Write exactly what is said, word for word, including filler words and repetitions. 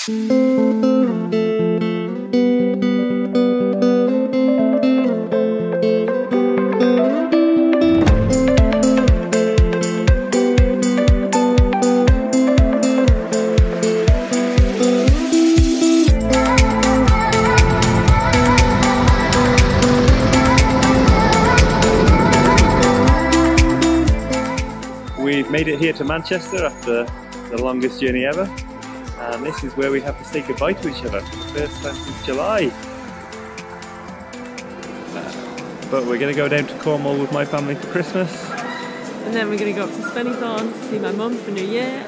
We've made it here to Manchester after the longest journey ever, and this is where we have to say goodbye to each other for the first time since July. Uh, but we're going to go down to Cornwall with my family for Christmas. And then we're going to go up to Spennythorn to see my mum for New Year.